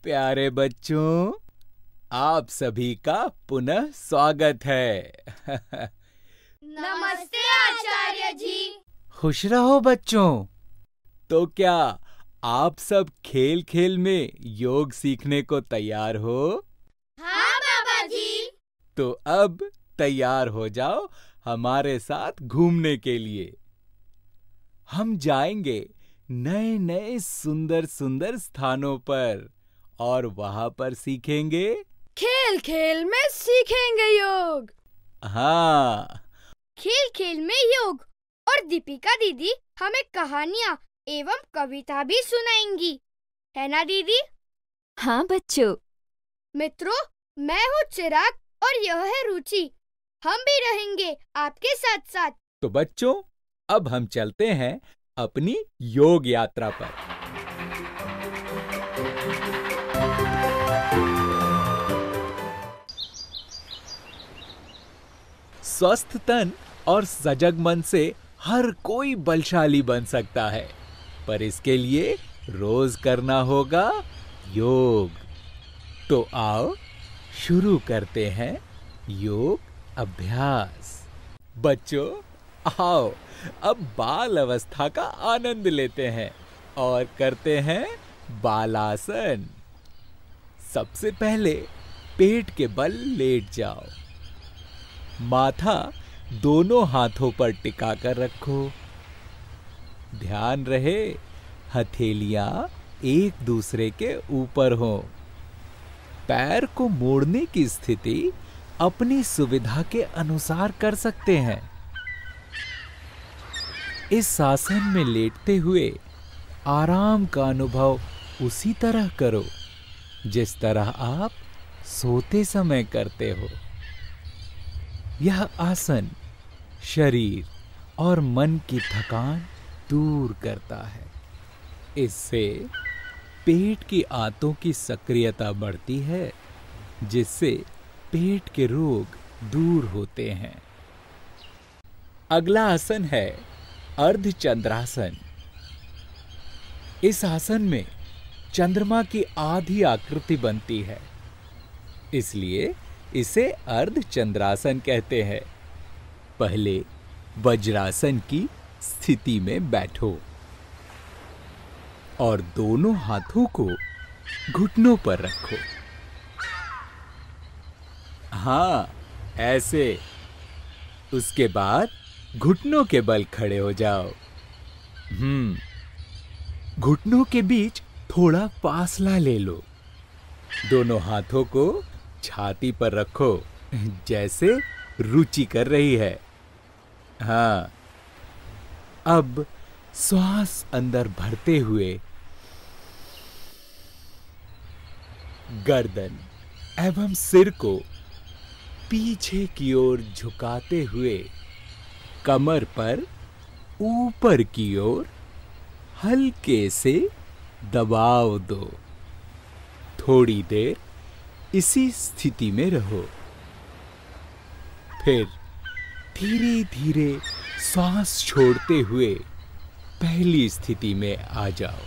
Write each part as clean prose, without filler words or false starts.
प्यारे बच्चों, आप सभी का पुनः स्वागत है। नमस्ते आचार्य जी। खुश रहो बच्चों। तो क्या आप सब खेल खेल में योग सीखने को तैयार हो? हाँ बाबा जी। तो अब तैयार हो जाओ हमारे साथ घूमने के लिए। हम जाएंगे नए नए सुंदर सुंदर स्थानों पर और वहां पर सीखेंगे खेल खेल में सीखेंगे योग। हाँ, खेल खेल में योग। और दीपिका दीदी हमें कहानियाँ एवं कविता भी सुनाएंगी, है ना दीदी? हाँ बच्चों। मित्रों, मैं हूँ चिराग और यह है रुचि। हम भी रहेंगे आपके साथ साथ। तो बच्चों, अब हम चलते हैं अपनी योग यात्रा पर। स्वस्थ तन और सजग मन से हर कोई बलशाली बन सकता है, पर इसके लिए रोज करना होगा योग। तो आओ शुरू करते हैं योग अभ्यास। बच्चों, आओ अब बाल अवस्था का आनंद लेते हैं और करते हैं बालासन। सबसे पहले पेट के बल लेट जाओ। माथा दोनों हाथों पर टिका कर रखो। ध्यान रहे हथेलियां एक दूसरे के ऊपर हो। पैर को मोड़ने की स्थिति अपनी सुविधा के अनुसार कर सकते हैं। इस आसन में लेटते हुए आराम का अनुभव उसी तरह करो जिस तरह आप सोते समय करते हो। यह आसन शरीर और मन की थकान दूर करता है। इससे पेट की आंतों की सक्रियता बढ़ती है, जिससे पेट के रोग दूर होते हैं। अगला आसन है अर्धचंद्रासन। इस आसन में चंद्रमा की आधी आकृति बनती है, इसलिए इसे अर्धचंद्रासन कहते हैं। पहले वज्रासन की स्थिति में बैठो और दोनों हाथों को घुटनों पर रखो। हाँ, ऐसे। उसके बाद घुटनों के बल खड़े हो जाओ। घुटनों के बीच थोड़ा फासला ले लो। दोनों हाथों को छाती पर रखो, जैसे रुचि कर रही है। हाँ, अब श्वास अंदर भरते हुए गर्दन एवं सिर को पीछे की ओर झुकाते हुए कमर पर ऊपर की ओर हल्के से दबाव दो। थोड़ी देर इसी स्थिति में रहो। फिर धीरे धीरे सांस छोड़ते हुए पहली स्थिति में आ जाओ।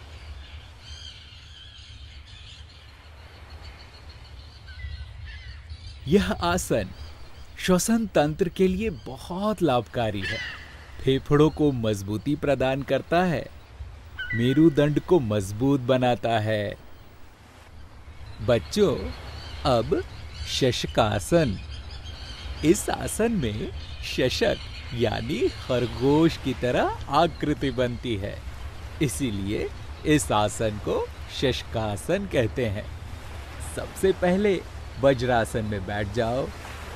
यह आसन श्वसन तंत्र के लिए बहुत लाभकारी है। फेफड़ों को मजबूती प्रदान करता है, मेरुदंड को मजबूत बनाता है। बच्चों, अब शशकासन। इस आसन में शशक यानी खरगोश की तरह आकृति बनती है, इसीलिए इस आसन को शशकासन कहते हैं। सबसे पहले वज्रासन में बैठ जाओ।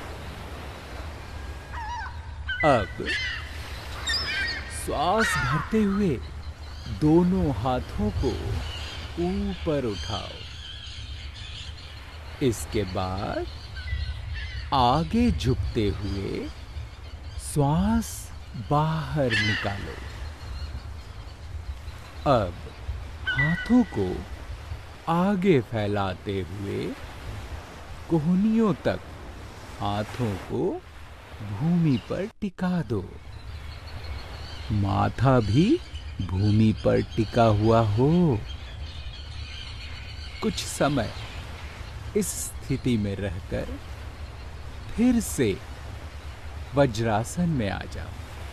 अब श्वास भरते हुए दोनों हाथों को ऊपर उठाओ। इसके बाद आगे झुकते हुए श्वास बाहर निकालो। अब हाथों को आगे फैलाते हुए कोहनियों तक हाथों को भूमि पर टिका दो। माथा भी भूमि पर टिका हुआ हो। कुछ समय इस स्थिति में रहकर फिर से वज्रासन में आ जाओ।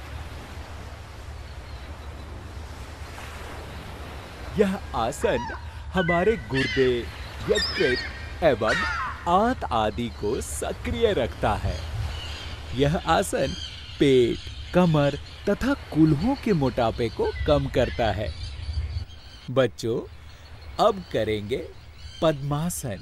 यह आसन हमारे गुर्दे, यकृत एवं आंत आदि को सक्रिय रखता है। यह आसन पेट, कमर तथा कूल्हों के मोटापे को कम करता है। बच्चों, अब करेंगे पद्मासन।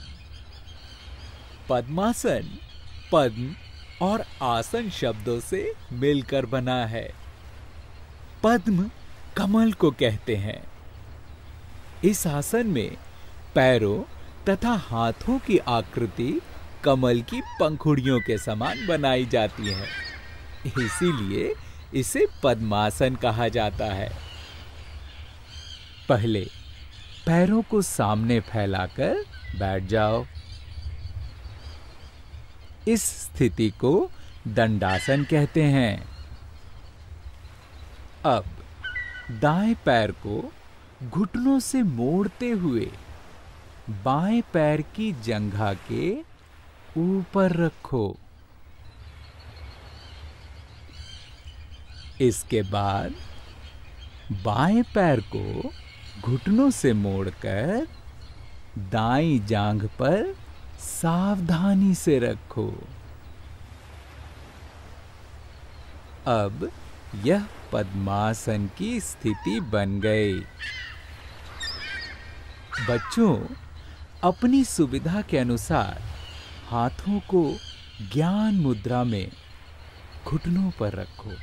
पद्मासन पद्म और आसन शब्दों से मिलकर बना है। पद्म कमल को कहते हैं। इस आसन में पैरों तथा हाथों की आकृति कमल की पंखुड़ियों के समान बनाई जाती है, इसीलिए इसे पद्मासन कहा जाता है। पहले पैरों को सामने फैलाकर बैठ जाओ। इस स्थिति को दंडासन कहते हैं। अब दाएं पैर को घुटनों से मोड़ते हुए बाएं पैर की जंघा के ऊपर रखो। इसके बाद बाएं पैर को घुटनों से मोड़कर दाईं जांघ पर सावधानी से रखो। अब यह पद्मासन की स्थिति बन गई। बच्चों, अपनी सुविधा के अनुसार हाथों को ज्ञान मुद्रा में घुटनों पर रखो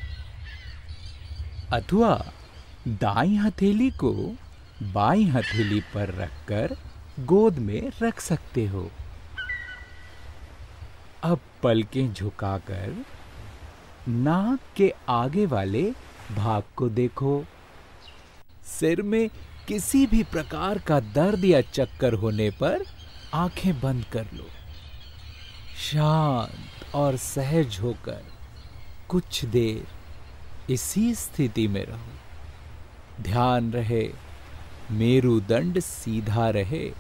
अथवा दाईं हथेली को बाईं हथेली पर रखकर गोद में रख सकते हो। अब पलकें झुकाकर नाक के आगे वाले भाग को देखो। सिर में किसी भी प्रकार का दर्द या चक्कर होने पर आंखें बंद कर लो। शांत और सहज होकर कुछ देर इसी स्थिति में रहो। ध्यान रहे मेरुदंड सीधा रहे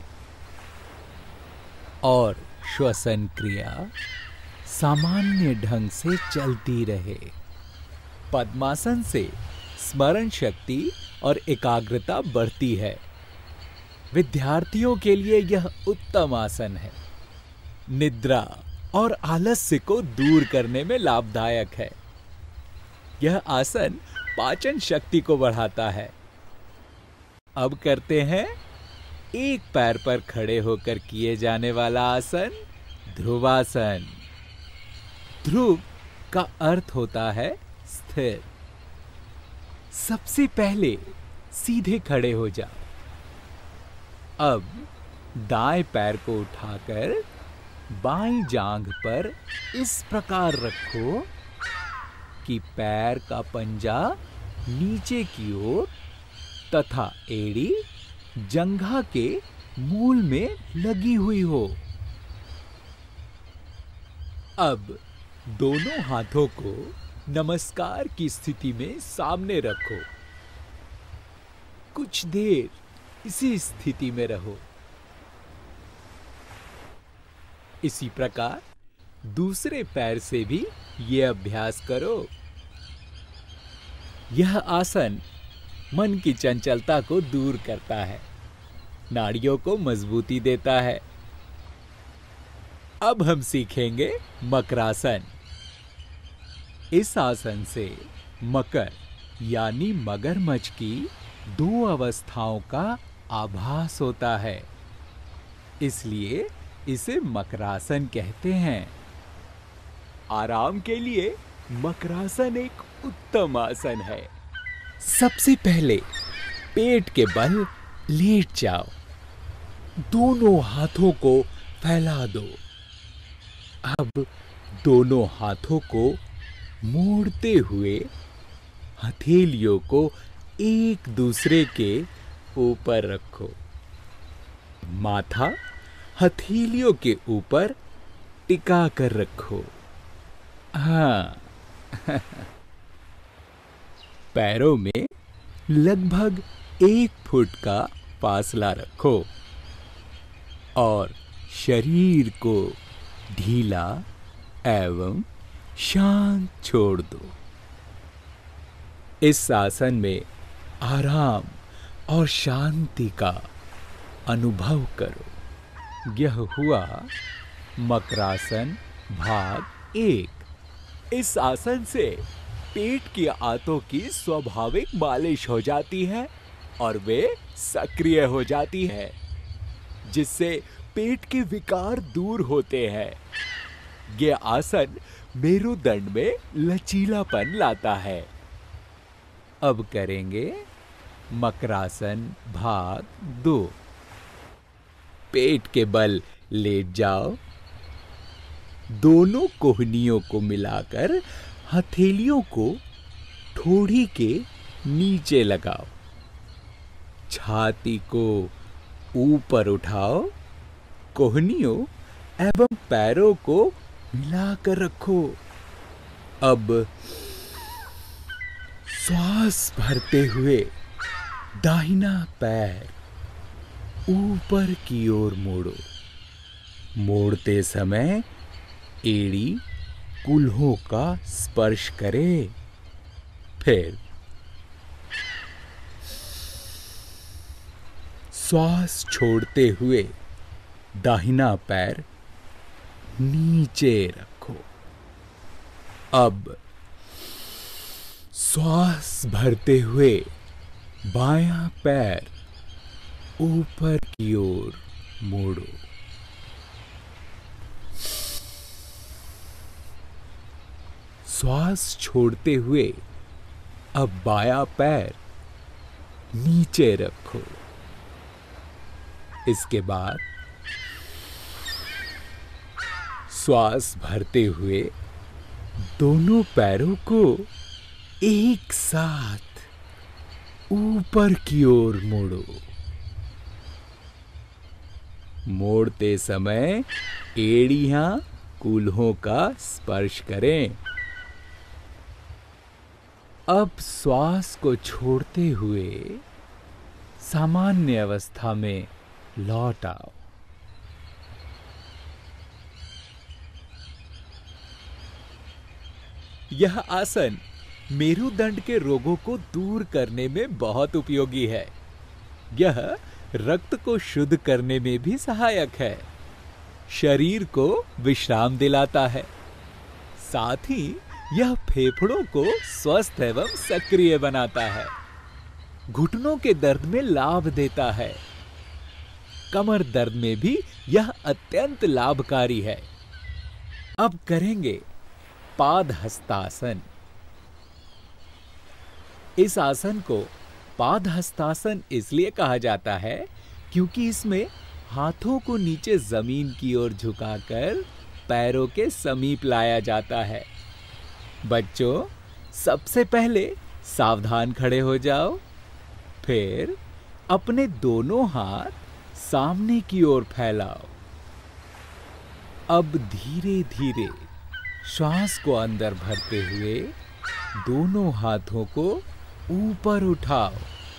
और श्वसन क्रिया सामान्य ढंग से चलती रहे। पद्मासन से स्मरण शक्ति और एकाग्रता बढ़ती है। विद्यार्थियों के लिए यह उत्तम आसन है। निद्रा और आलस्य को दूर करने में लाभदायक है। यह आसन पाचन शक्ति को बढ़ाता है। अब करते हैं एक पैर पर खड़े होकर किए जाने वाला आसन, ध्रुवासन। ध्रुव का अर्थ होता है स्थिर। सबसे पहले सीधे खड़े हो जाओ। अब दाएं पैर को उठाकर बाईं जांघ पर इस प्रकार रखो कि पैर का पंजा नीचे की ओर तथा एड़ी जंघा के मूल में लगी हुई हो। अब दोनों हाथों को नमस्कार की स्थिति में सामने रखो। कुछ देर इसी स्थिति में रहो। इसी प्रकार दूसरे पैर से भी यह अभ्यास करो। यह आसन मन की चंचलता को दूर करता है, नाड़ियों को मजबूती देता है। अब हम सीखेंगे मकरासन। इस आसन से मकर यानी मगरमच्छ की दो अवस्थाओं का आभास होता है, इसलिए इसे मकरासन कहते हैं। आराम के लिए मकरासन एक उत्तम आसन है। सबसे पहले पेट के बल लेट जाओ। दोनों हाथों को फैला दो। अब दोनों हाथों को मोड़ते हुए हथेलियों को एक दूसरे के ऊपर रखो। माथा हथेलियों के ऊपर टिका कर रखो। हाँ। पैरों में लगभग 1 फुट का फासला रखो। और शरीर को ढीला एवं शांत छोड़ दो। इस आसन में आराम और शांति का अनुभव करो। यह हुआ मकरासन भाग 1। इस आसन से पेट की आंतों की स्वाभाविक मालिश हो जाती है और वे सक्रिय हो जाती है, जिससे पेट के विकार दूर होते हैं। यह आसन मेरुदंड में लचीलापन लाता है। अब करेंगे मकरासन भाग 2। पेट के बल लेट जाओ। दोनों कोहनियों को मिलाकर हथेलियों को ठोड़ी के नीचे लगाओ। छाती को ऊपर उठाओ। कोहनियों एवं पैरों को मिलाकर रखो। अब श्वास भरते हुए दाहिना पैर ऊपर की ओर मोड़ो। मोड़ते समय एड़ी कूल्हों का स्पर्श करे। फिर श्वास छोड़ते हुए दाहिना पैर नीचे रखो। अब श्वास भरते हुए बायां पैर ऊपर की ओर मोड़ो। श्वास छोड़ते हुए अब बायां पैर नीचे रखो। इसके बाद श्वास भरते हुए दोनों पैरों को एक साथ ऊपर की ओर मोड़ो। मोड़ते समय एड़ियां कूल्हों का स्पर्श करें। अब श्वास को छोड़ते हुए सामान्य अवस्था में लौट आओ। यह आसन मेरुदंड के रोगों को दूर करने में बहुत उपयोगी है। यह रक्त को शुद्ध करने में भी सहायक है। शरीर को विश्राम दिलाता है। साथ ही यह फेफड़ों को स्वस्थ एवं सक्रिय बनाता है। घुटनों के दर्द में लाभ देता है। कमर दर्द में भी यह अत्यंत लाभकारी है। अब करेंगे पादहस्तासन। इस आसन को पादहस्तासन इसलिए कहा जाता है क्योंकि इसमें हाथों को नीचे जमीन की ओर झुकाकर पैरों के समीप लाया जाता है। बच्चों, सबसे पहले सावधान खड़े हो जाओ। फिर अपने दोनों हाथ सामने की ओर फैलाओ। अब धीरे धीरे श्वास को अंदर भरते हुए दोनों हाथों को ऊपर उठाओ।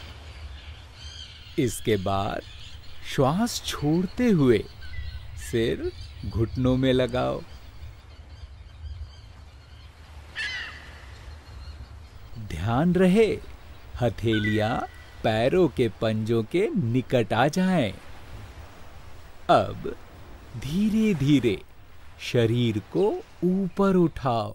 इसके बाद श्वास छोड़ते हुए सिर घुटनों में लगाओ। ध्यान रहे हथेलियां पैरों के पंजों के निकट आ जाएं। अब धीरे धीरे शरीर को ऊपर उठाओ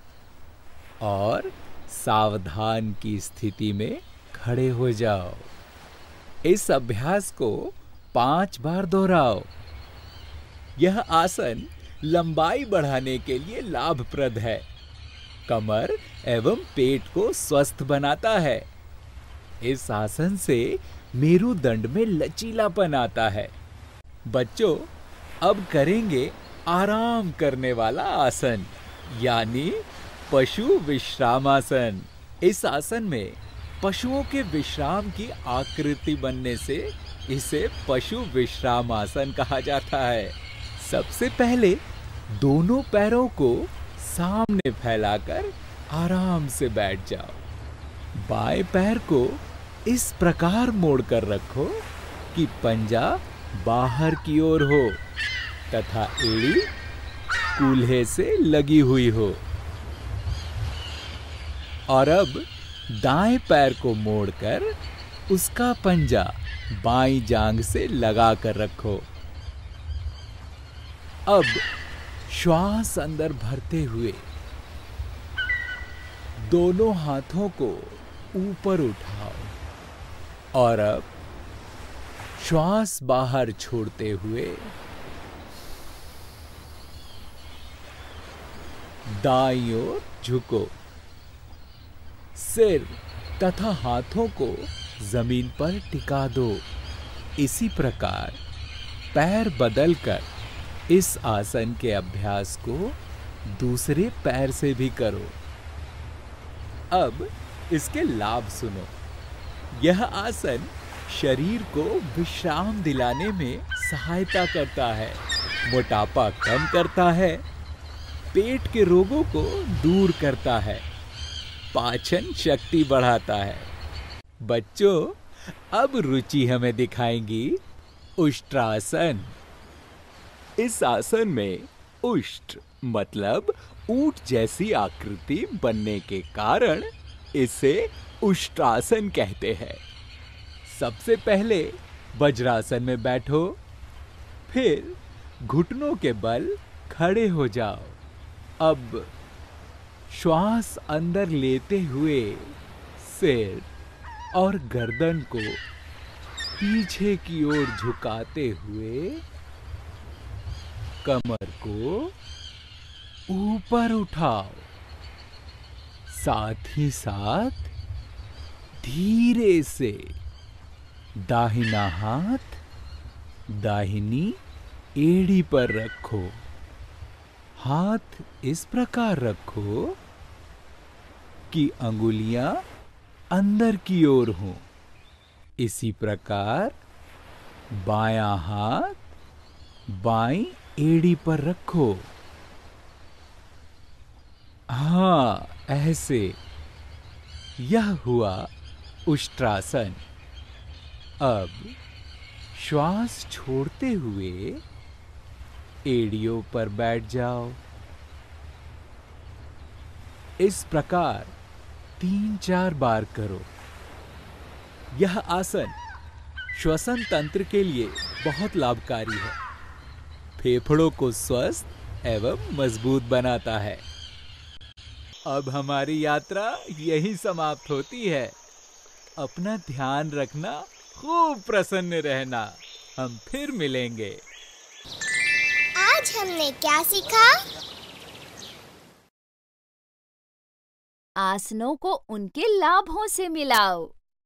और सावधान की स्थिति में खड़े हो जाओ। इस अभ्यास को 5 बार दोहराओ। यह आसन लंबाई बढ़ाने के लिए लाभप्रद है। कमर एवं पेट को स्वस्थ बनाता है। इस आसन से मेरुदंड में लचीलापन आता है। बच्चों, अब करेंगे आराम करने वाला आसन, यानी पशु विश्रामासन। इस आसन में पशुओं के विश्राम की आकृति बनने से इसे पशु विश्रामासन कहा जाता है। सबसे पहले दोनों पैरों को सामने फैलाकर आराम से बैठ जाओ। बाएं पैर को इस प्रकार मोड़कर रखो कि पंजा बाहर की ओर हो तथा एड़ी कूल्हे से लगी हुई हो। और अब दाएं पैर को मोड़कर उसका पंजा बाईं जांघ से लगा कर रखो। अब श्वास अंदर भरते हुए दोनों हाथों को ऊपर उठाओ और अब श्वास बाहर छोड़ते हुए दाईं ओर झुको। सिर तथा हाथों को जमीन पर टिका दो। इसी प्रकार पैर बदलकर इस आसन के अभ्यास को दूसरे पैर से भी करो। अब इसके लाभ सुनो। यह आसन शरीर को विश्राम दिलाने में सहायता करता है, मोटापा कम करता है, पेट के रोगों को दूर करता है, पाचन शक्ति बढ़ाता है। बच्चों, अब रुचि हमें दिखाएंगी उष्ट्रासन। इस आसन में उष्ट्र मतलब ऊंट जैसी आकृति बनने के कारण इसे उष्ट्रासन कहते हैं। सबसे पहले वज्रासन में बैठो, फिर घुटनों के बल खड़े हो जाओ। अब श्वास अंदर लेते हुए सिर और गर्दन को पीछे की ओर झुकाते हुए कमर को ऊपर उठाओ। साथ ही साथ धीरे से दाहिना हाथ दाहिनी एड़ी पर रखो। हाथ इस प्रकार रखो कि अंगुलियां अंदर की ओर हों। इसी प्रकार बायां हाथ बाईं एड़ी पर रखो। हाँ, ऐसे। यह हुआ उष्ट्रासन। अब श्वास छोड़ते हुए एड़ियों पर बैठ जाओ। इस प्रकार 3-4 बार करो। यह आसन श्वसन तंत्र के लिए बहुत लाभकारी है, फेफड़ों को स्वस्थ एवं मजबूत बनाता है। अब हमारी यात्रा यही समाप्त होती है। अपना ध्यान रखना, खूब प्रसन्न रहना। हम फिर मिलेंगे। आज हमने क्या सीखा? आसनों को उनके लाभों से मिलाओ।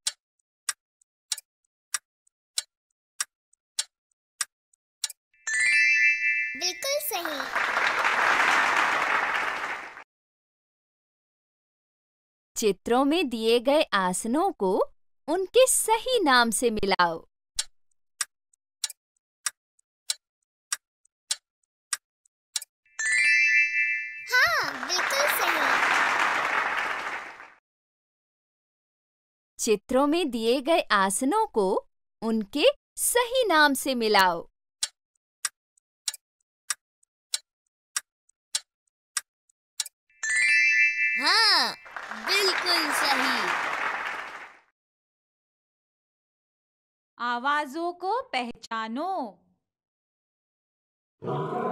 बिल्कुल सही। चित्रों में दिए गए आसनों को उनके सही नाम से मिलाओ। हाँ, बिल्कुल सही। चित्रों में दिए गए आसनों को उनके सही नाम से मिलाओ। हाँ, बिल्कुल सही। आवाजों को पहचानो।